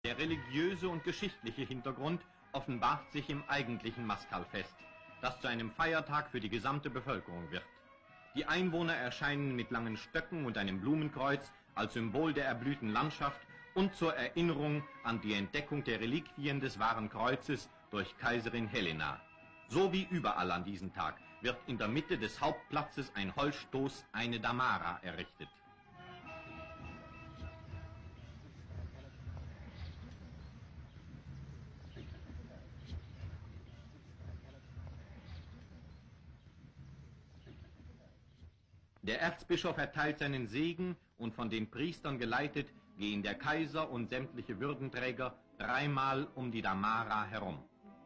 Der religiöse und geschichtliche Hintergrund offenbart sich im eigentlichen Mascalfest, das zu einem Feiertag für die gesamte Bevölkerung wird. Die Einwohner erscheinen mit langen Stöcken und einem Blumenkreuz als Symbol der erblühten Landschaft und zur Erinnerung an die Entdeckung der Reliquien des wahren Kreuzes durch Kaiserin Helena. So wie überall an diesem Tag wird in der Mitte des Hauptplatzes ein Holzstoß, eine Damara, errichtet. Der Erzbischof erteilt seinen Segen und von den Priestern geleitet gehen der Kaiser und sämtliche Würdenträger dreimal um die Damara herum.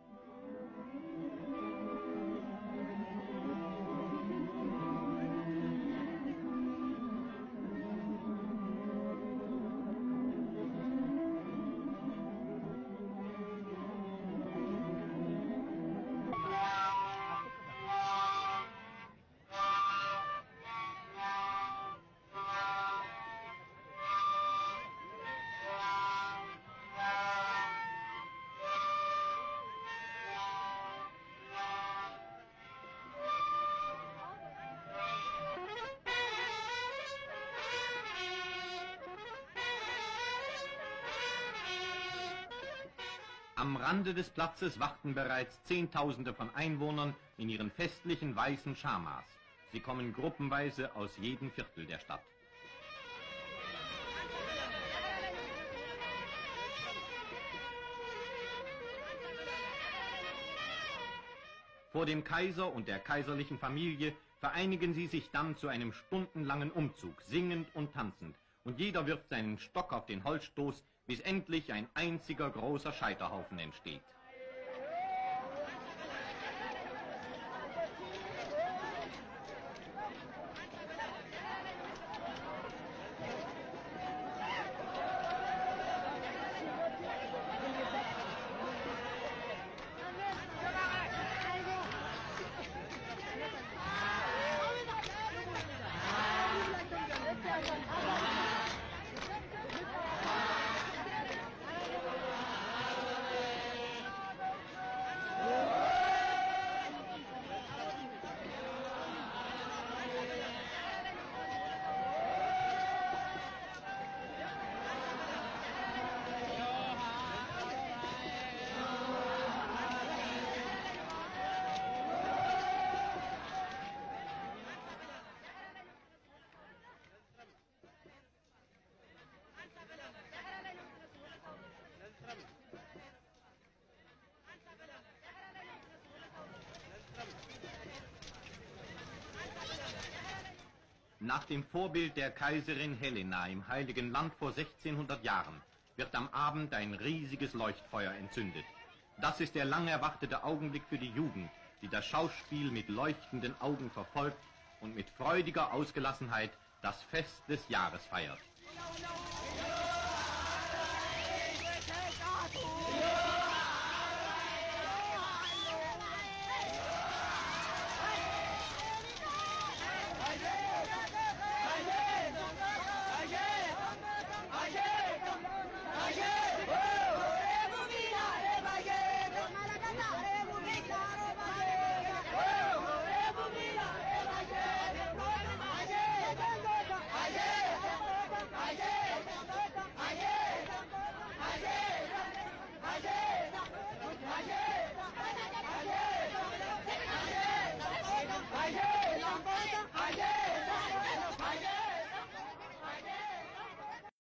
Am Rande des Platzes warten bereits Zehntausende von Einwohnern in ihren festlichen weißen Schamas. Sie kommen gruppenweise aus jedem Viertel der Stadt. Vor dem Kaiser und der kaiserlichen Familie vereinigen sie sich dann zu einem stundenlangen Umzug, singend und tanzend. Und jeder wirft seinen Stock auf den Holzstoß, bis endlich ein einziger großer Scheiterhaufen entsteht. Nach dem Vorbild der Kaiserin Helena im Heiligen Land vor 1600 Jahren wird am Abend ein riesiges Leuchtfeuer entzündet. Das ist der lang erwartete Augenblick für die Jugend, die das Schauspiel mit leuchtenden Augen verfolgt und mit freudiger Ausgelassenheit das Fest des Jahres feiert.